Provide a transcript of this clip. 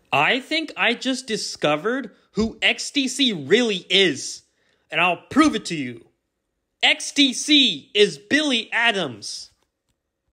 I think I just discovered who XDC really is, and I'll prove it to you. XDC is Billy Adams.